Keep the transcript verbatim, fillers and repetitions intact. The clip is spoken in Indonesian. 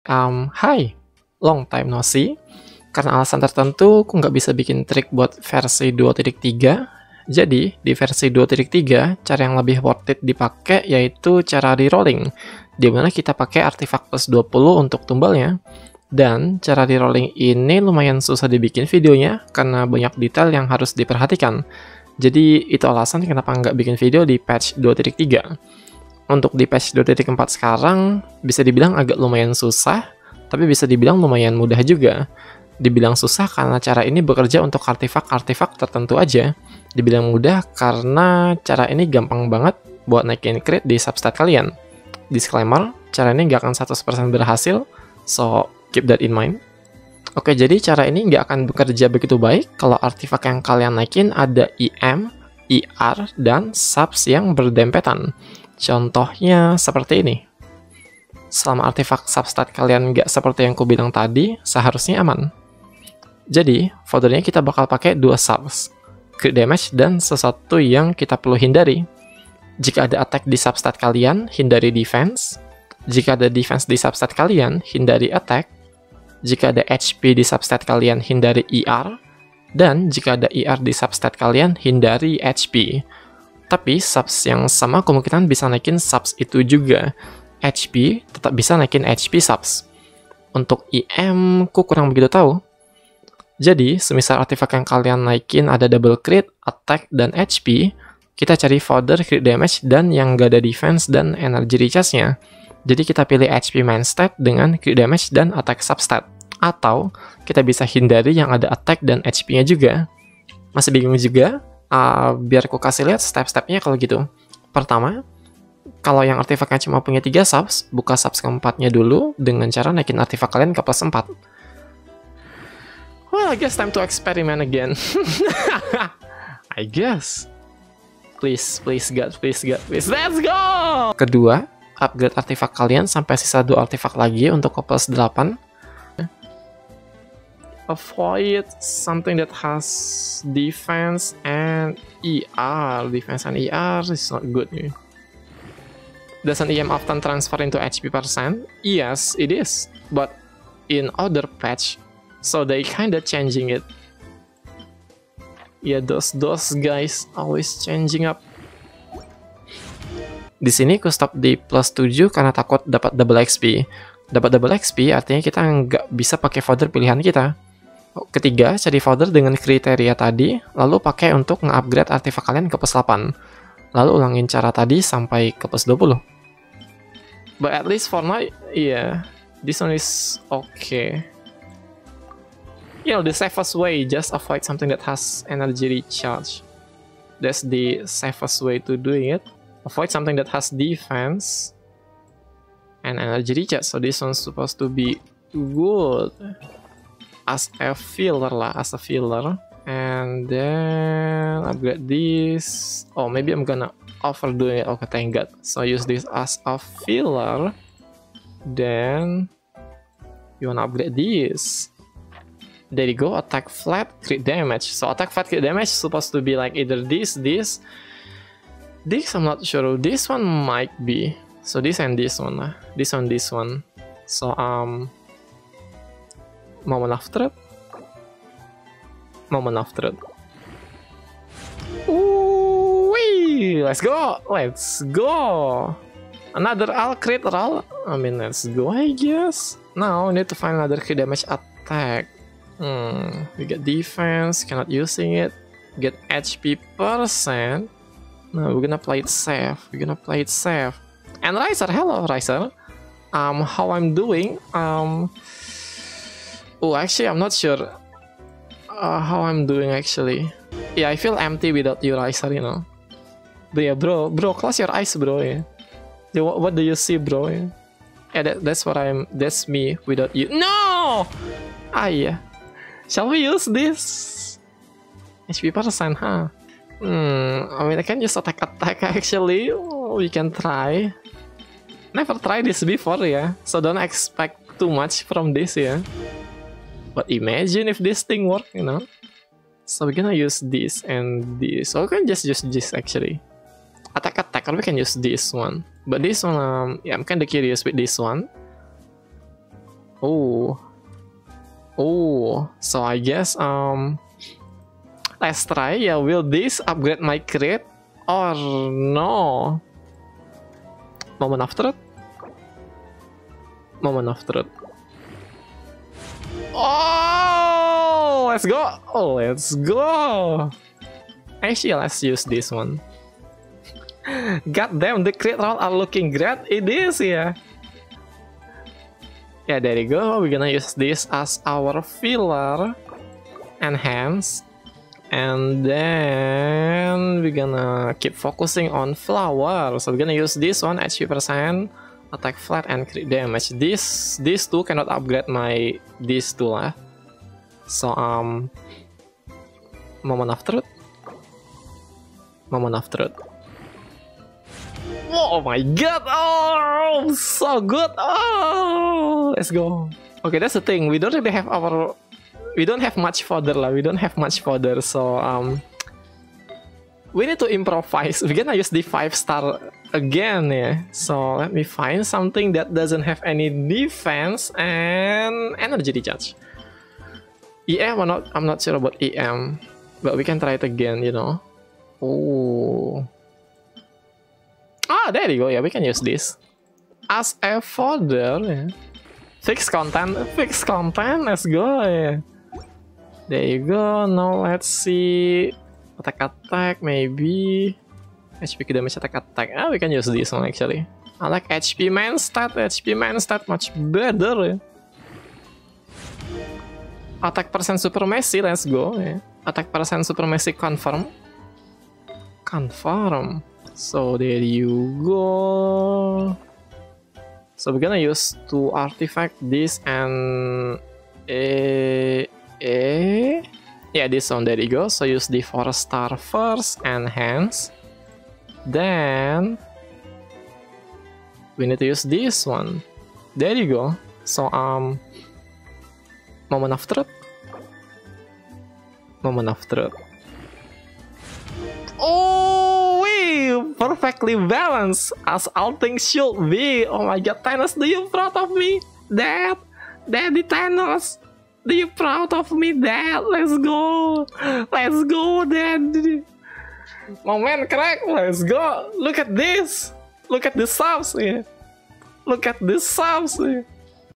um, Hai, long time no see. Karena alasan tertentu, aku nggak bisa bikin trik buat versi dua titik tiga. Jadi, di versi dua titik tiga, cara yang lebih worth it dipakai yaitu cara rerolling, di mana kita pakai artifak plus dua puluh untuk tumbalnya. Dan cara rerolling ini lumayan susah dibikin videonya, karena banyak detail yang harus diperhatikan. Jadi, itu alasan kenapa nggak bikin video di patch dua titik tiga. Untuk di patch dua titik empat sekarang, bisa dibilang agak lumayan susah, tapi bisa dibilang lumayan mudah juga. Dibilang susah karena cara ini bekerja untuk artifak-artifak tertentu aja. Dibilang mudah karena cara ini gampang banget buat naikin crit di substat kalian. Disclaimer, cara ini nggak akan seratus persen berhasil, so keep that in mind. Oke, jadi cara ini nggak akan bekerja begitu baik kalau artifak yang kalian naikin ada I M, I R, dan subs yang berdempetan. Contohnya seperti ini. Selama artifak substat kalian nggak seperti yang ku bilang tadi, seharusnya aman. Jadi, foldernya kita bakal pakai dua subs, crit damage dan sesuatu yang kita perlu hindari. Jika ada attack di substat kalian, hindari defense. Jika ada defense di substat kalian, hindari attack. Jika ada H P di substat kalian, hindari I R. Dan jika ada I R di substat kalian, hindari H P. Tapi subs yang sama kemungkinan bisa naikin subs itu juga. H P tetap bisa naikin H P subs. Untuk I M, ku kurang begitu tahu. Jadi, semisal artifak yang kalian naikin ada double crit, attack, dan H P, kita cari folder crit damage dan yang gak ada defense dan energy recharge-nya. Jadi kita pilih H P main stat dengan crit damage dan attack substat. Atau kita bisa hindari yang ada attack dan H P-nya juga. Masih bingung juga? Uh, biar aku kasih lihat step-stepnya kalau gitu. Pertama, kalau yang artifaknya cuma punya tiga subs, buka subs keempatnya dulu dengan cara naikin artifak kalian ke plus empat. Well, I guess time to experiment again. I guess. Please, please God, please God, please. Let's go! Kedua, upgrade artifak kalian sampai sisa dua artifak lagi untuk ke plus delapan. Avoid something that has defense and E R. Defense and E R is not good. Does an E M often transfer into H P percent? Yes, it is. But in other patch, so they kinda changing it. Yeah, those those guys always changing up. Di sini aku stop di plus tujuh karena takut dapat double X P. Dapat double X P artinya kita nggak bisa pakai folder pilihan kita. Ketiga, cari folder dengan kriteria tadi, lalu pakai untuk nge-upgrade artifak kalian ke plus delapan. Lalu ulangin cara tadi sampai ke plus dua puluh. But at least for now, yeah, this one is okay. You know, the safest way, just avoid something that has energy recharge. That's the safest way to doing it. Avoid something that has defense and energy recharge. So this one's supposed to be good as a filler lah, as a filler. And then upgrade this. Oh, maybe I'm gonna overdo it. Okay, thank God. So use this as a filler. Then you wanna upgrade this. There you go, attack flat, crit damage. So attack flat, crit damage is supposed to be like either this, this, this, I'm not sure. This one might be. So this and this one lah. This one, this one. So um, moment after it. Moment after it. Ooh, wee, let's go, let's go. Another all crit roll. I mean, let's go, I guess. Now we need to find another crit damage attack. Hmm, we get defense, cannot using it. Get H P percent. No, we're gonna play it safe. We're gonna play it safe. And Riser, hello Riser. Um, how I'm doing? Um, oh, actually, I'm not sure uh, how I'm doing actually. Yeah, I feel empty without you, Riser. You know. But yeah, bro, bro, close your eyes, bro. Yeah. Yeah, what, what do you see, bro? Yeah, yeah that, that's what I'm. That's me without you. No. Ah, yeah. Shall we use this? H P percent, huh? Hmm, I mean, I can just attack attack actually. Oh, we can try. Never tried this before, yeah. So don't expect too much from this, yeah. But imagine if this thing work, you know. So we're gonna use this and this. So we can just use this actually. Attack attack, or we can use this one. But this one, um, yeah, I'm kinda curious with this one. Oh. Oh, so I guess um let's try. Yeah, will this upgrade my crit or no? Moment of truth. Moment of truth. Oh, let's go. Oh, let's go. Actually, let's use this one. God damn, the crit roll are looking great. It is, yeah. Yeah, there you go. We're gonna use this as our filler. Enhance. And then we're gonna keep focusing on flower. So we're gonna use this one, H P percent, attack flat, and crit damage. This these two cannot upgrade my these two lah. So um moment of truth. Moment of truth. Oh my god! Oh, so good! Oh, let's go. Okay, that's the thing. We don't really have our, we don't have much fodder lah. We don't have much fodder, so um, we need to improvise. We're gonna use the five star again, yeah. So let me find something that doesn't have any defense and energy recharge. E M, I'm not, I'm not sure about E M, but we can try it again, you know. Oh. Ah, there you go. Yeah, we can use this as a fodder. Yeah. Fixed content, fixed content. Let's go. Yeah. There you go. Now let's see attack attack maybe H P damage attack attack. Ah, we can use this one actually. I like H P main stat. H P main stat much better. Yeah. Attack percent supremacy. Let's go. Yeah. Attack percent supremacy confirm. Confirm. So there you go. So we're gonna use two artifact, this and a a yeah, this one. There you go. So use the four star first, enhance. Then we need to use this one. There you go. So um, moment of truth. Moment of truth. Oh, we perfectly balanced as all things should be. Oh my god, Thanos, do you proud of me? Dad, Daddy Thanos, do you proud of me, Dad? Let's go, let's go, Dad. Moment crack, let's go. Look at this. Look at the subs here. Look at the subs here.